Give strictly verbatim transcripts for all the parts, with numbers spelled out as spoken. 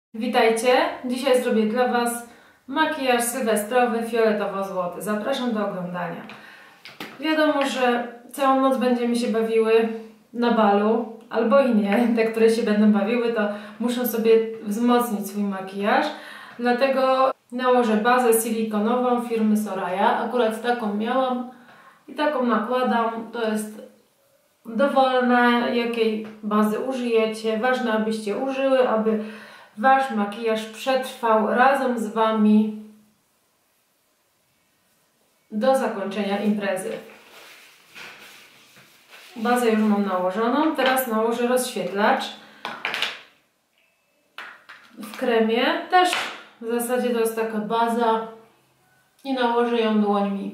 Witajcie! Dzisiaj zrobię dla Was makijaż sylwestrowy fioletowo-złoty. Zapraszam do oglądania. Wiadomo, że całą noc będziemy się bawiły na balu, albo i nie. Te, które się będą bawiły, to muszą sobie wzmocnić swój makijaż. Dlatego nałożę bazę silikonową firmy Soraya. Akurat taką miałam i taką nakładam. To jest dowolne, jakiej bazy użyjecie. Ważne, abyście użyły, aby Wasz makijaż przetrwał razem z Wami do zakończenia imprezy. Bazę już mam nałożoną. Teraz nałożę rozświetlacz w kremie. Też w zasadzie to jest taka baza i nałożę ją dłońmi.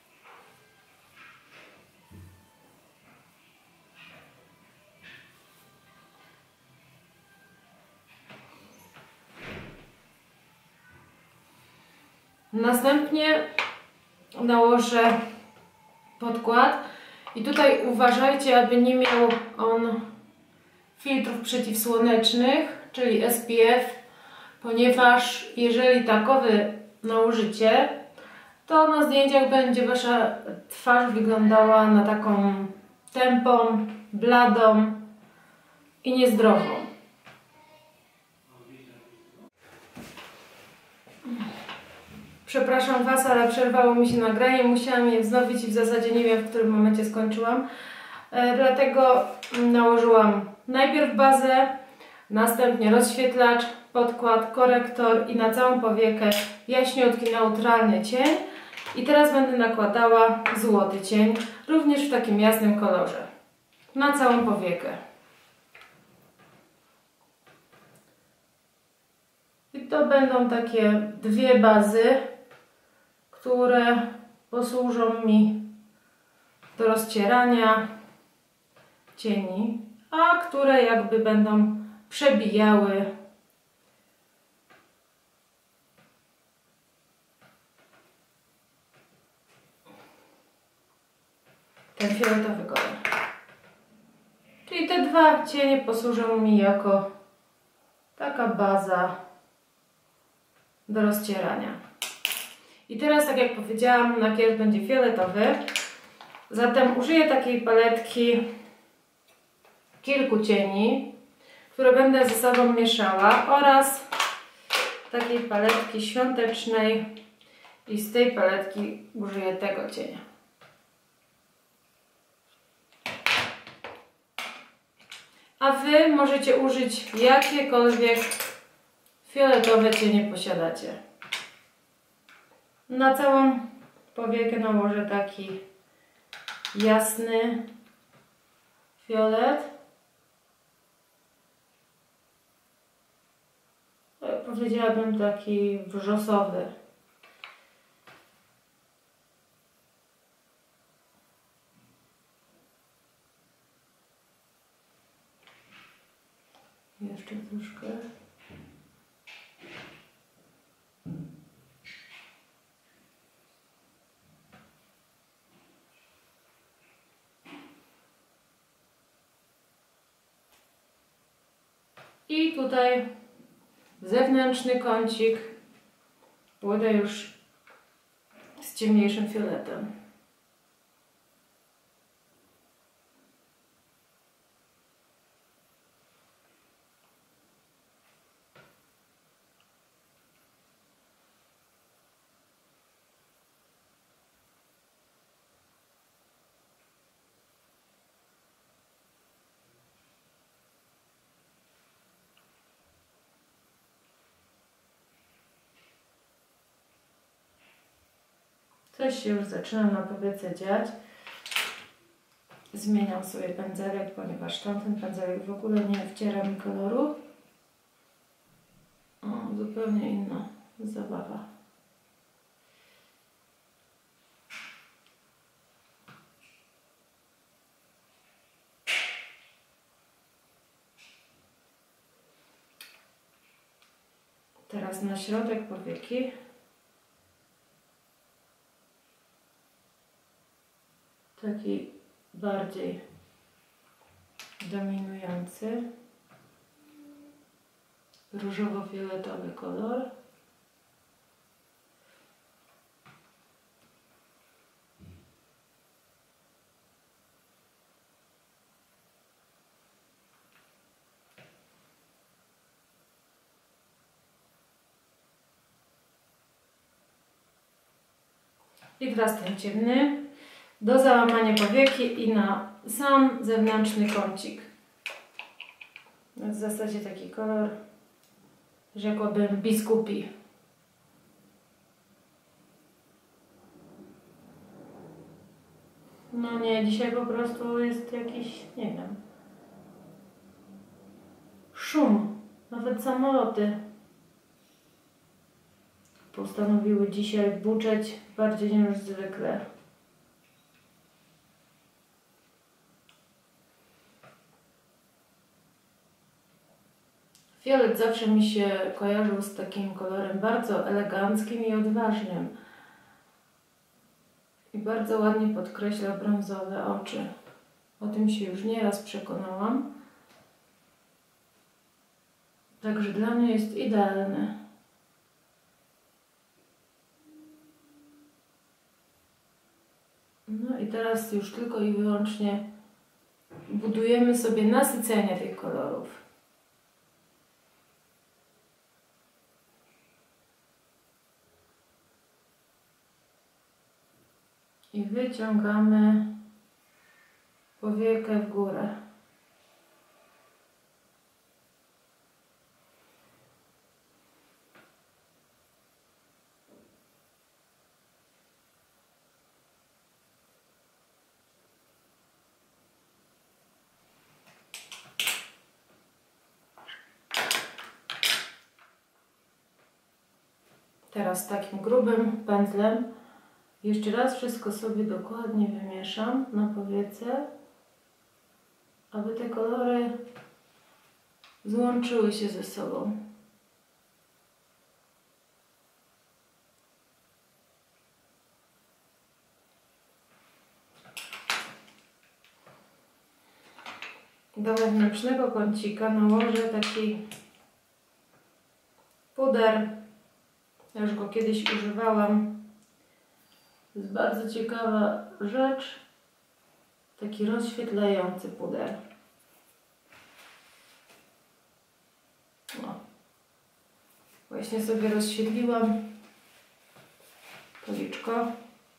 Następnie nałożę podkład i tutaj uważajcie, aby nie miał on filtrów przeciwsłonecznych, czyli S P F, ponieważ jeżeli takowy nałożycie, to na zdjęciach będzie Wasza twarz wyglądała na taką tępą, bladą i niezdrową. Przepraszam Was, ale przerwało mi się nagranie, musiałam je wznowić i w zasadzie nie wiem, w którym momencie skończyłam. E, dlatego nałożyłam najpierw bazę, następnie rozświetlacz, podkład, korektor i na całą powiekę jaśniutki, neutralny cień. I teraz będę nakładała złoty cień, również w takim jasnym kolorze, na całą powiekę. I to będą takie dwie bazy, które posłużą mi do rozcierania cieni, a które jakby będą przebijały ten fioletowy kolor. Czyli te dwa cienie posłużą mi jako taka baza do rozcierania. I teraz, tak jak powiedziałam, makijaż będzie fioletowy. Zatem użyję takiej paletki kilku cieni, które będę ze sobą mieszała, oraz takiej paletki świątecznej i z tej paletki użyję tego cienia. A Wy możecie użyć jakiekolwiek fioletowe cienie posiadacie. Na całą powiekę nałożę taki jasny fiolet. Powiedziałabym taki wrzosowy. Jeszcze troszkę. I tutaj zewnętrzny kącik będę już z ciemniejszym fioletem. Coś się już zaczyna na powiece dziać. Zmieniam sobie pędzelek, ponieważ tamten pędzelek w ogóle nie wciera mi koloru. O, zupełnie inna zabawa. Teraz na środek powieki. Taki bardziej dominujący. różowo-fioletowy kolor. I teraz ten ciemny do załamania powieki i na sam zewnętrzny kącik. W zasadzie taki kolor, rzekłabym, biskupi. No nie, dzisiaj po prostu jest jakiś, nie wiem, szum. Nawet samoloty postanowiły dzisiaj buczeć bardziej niż zwykle. Fiolet zawsze mi się kojarzył z takim kolorem bardzo eleganckim i odważnym. I bardzo ładnie podkreśla brązowe oczy. O tym się już nieraz przekonałam. Także dla mnie jest idealny. No i teraz już tylko i wyłącznie budujemy sobie nasycenie tych kolorów. I wyciągamy powiekę w górę. Teraz takim grubym pędzlem jeszcze raz wszystko sobie dokładnie wymieszam na powiece, aby te kolory złączyły się ze sobą. Do wewnętrznego kącika nałożę taki puder. Ja już go kiedyś używałam. To jest bardzo ciekawa rzecz. Taki rozświetlający puder. O. Właśnie sobie rozświetliłam policzko.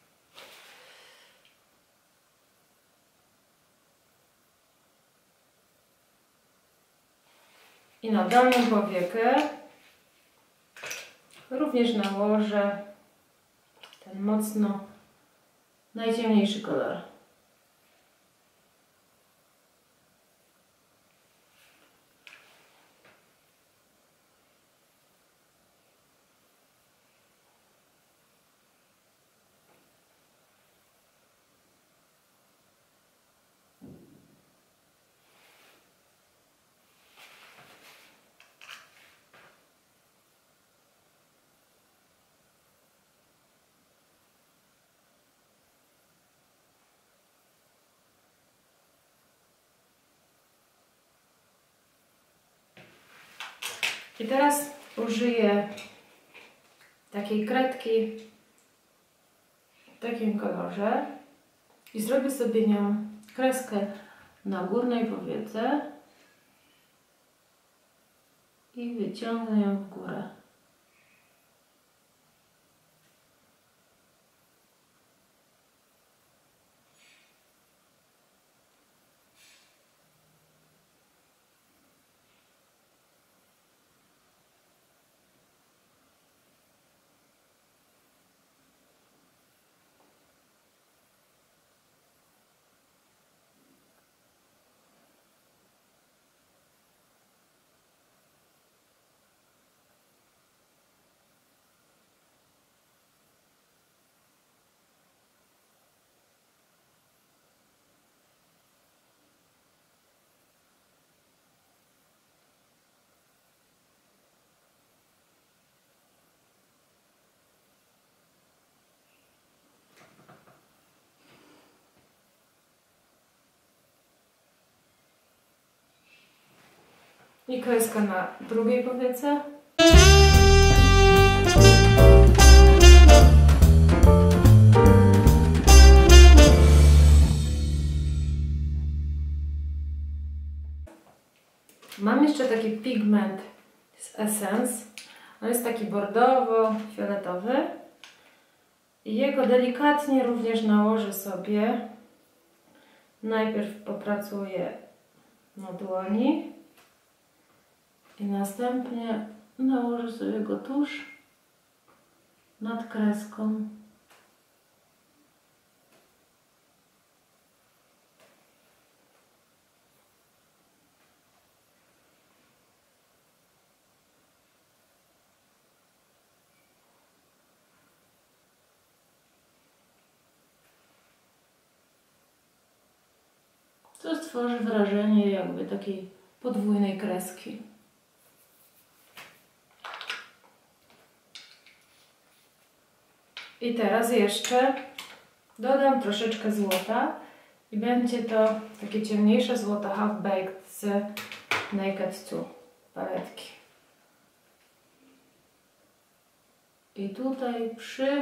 I na dolną powiekę również nałożę ten mocno najciemniejszy kolor. I teraz użyję takiej kredki w takim kolorze i zrobię sobie nią kreskę na górnej powiece i wyciągnę ją w górę. I kreska na drugiej powiece. Mam jeszcze taki pigment z Essence. On jest taki bordowo-fioletowy. I jego delikatnie również nałożę sobie. Najpierw popracuję na dłoni. I następnie nałożę sobie go tuż nad kreską. To stworzy wrażenie jakby takiej podwójnej kreski. I teraz jeszcze dodam troszeczkę złota i będzie to takie ciemniejsze złoto Half Baked z Naked two paletki. I tutaj przy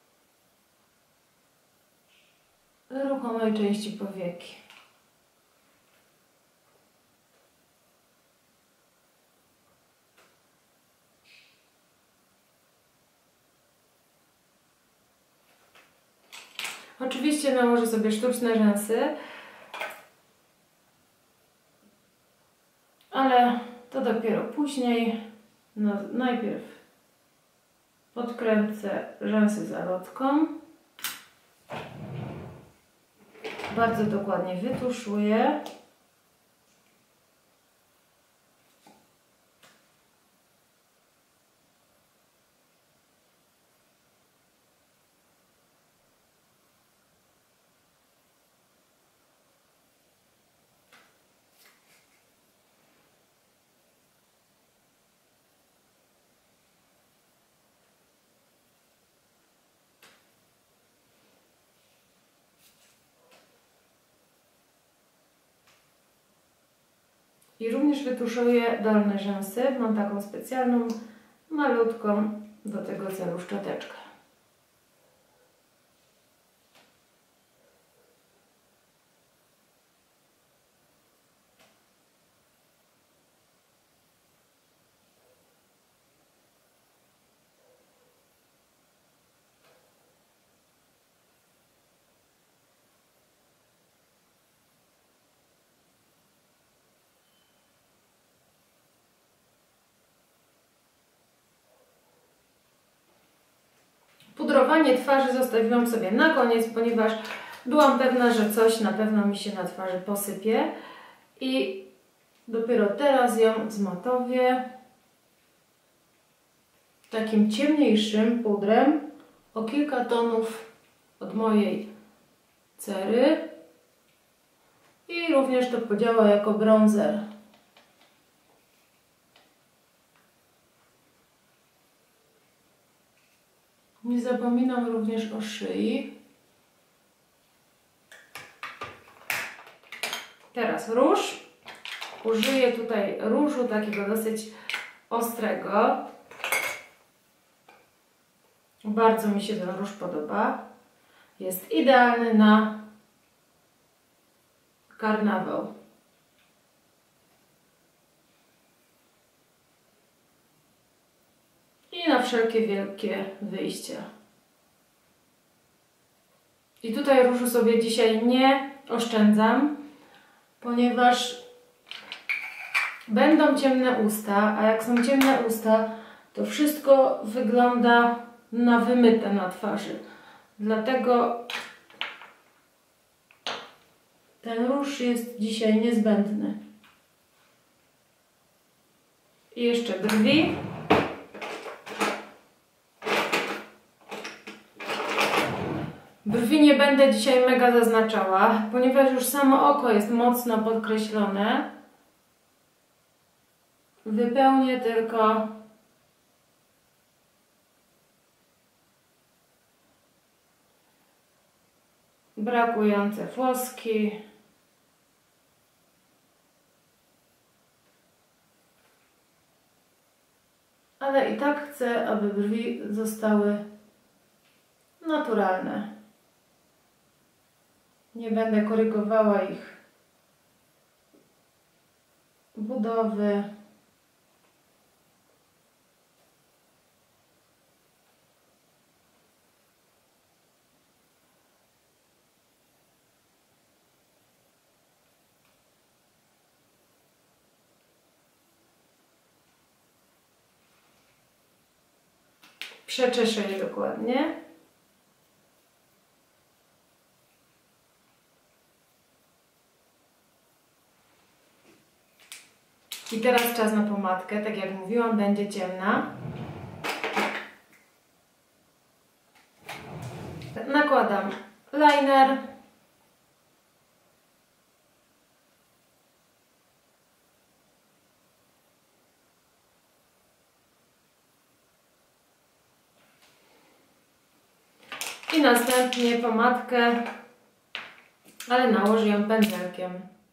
ruchomej części powieki. Oczywiście nałożę sobie sztuczne rzęsy, ale to dopiero później. No, najpierw podkręcę rzęsy zalotką. Bardzo dokładnie wytuszuję. I również wytuszuję dolne rzęsy. Mam taką specjalną, malutką do tego celu szczoteczkę. Pudrowanie twarzy zostawiłam sobie na koniec, ponieważ byłam pewna, że coś na pewno mi się na twarzy posypie. I dopiero teraz ją zmatowię takim ciemniejszym pudrem o kilka tonów od mojej cery. I również to podziała jako bronzer. Nie zapominam również o szyi. Teraz róż. Użyję tutaj różu takiego dosyć ostrego. Bardzo mi się ten róż podoba. Jest idealny na karnawał. I na wszelkie wielkie wyjścia. I tutaj różu sobie dzisiaj nie oszczędzam, ponieważ będą ciemne usta, a jak są ciemne usta, to wszystko wygląda na wymyte na twarzy. Dlatego ten róż jest dzisiaj niezbędny. I jeszcze brwi. Brwi nie będę dzisiaj mega zaznaczała, ponieważ już samo oko jest mocno podkreślone. Wypełnię tylko brakujące włoski. ale i tak chcę, aby brwi zostały naturalne. Nie będę korygowała ich budowy. Przeczeszę je dokładnie. I teraz czas na pomadkę. Tak jak mówiłam, będzie ciemna. Nakładam liner. I następnie pomadkę, ale nałożę ją pędzelkiem.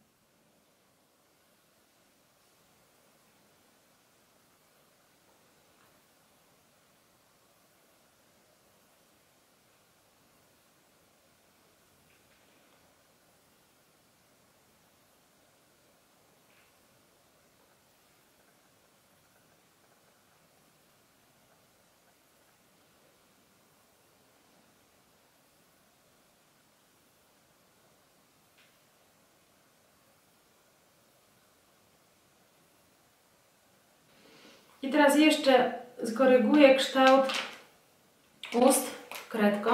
I teraz jeszcze skoryguję kształt ust kredką.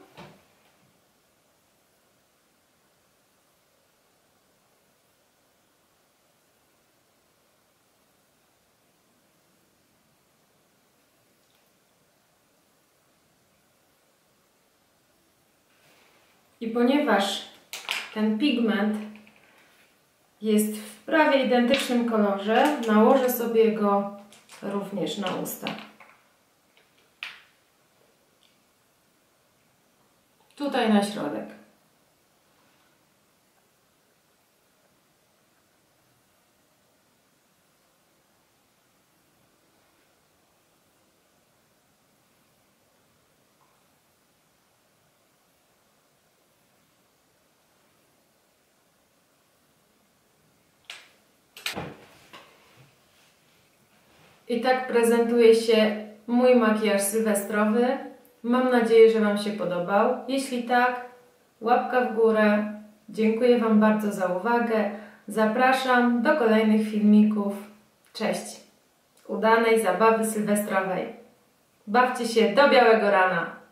I ponieważ ten pigment jest w prawie identycznym kolorze, nałożę sobie go również na usta. Tutaj na środek. I tak prezentuje się mój makijaż sylwestrowy. Mam nadzieję, że Wam się podobał. Jeśli tak, łapka w górę. Dziękuję Wam bardzo za uwagę. Zapraszam do kolejnych filmików. Cześć! Udanej zabawy sylwestrowej. Bawcie się do białego rana!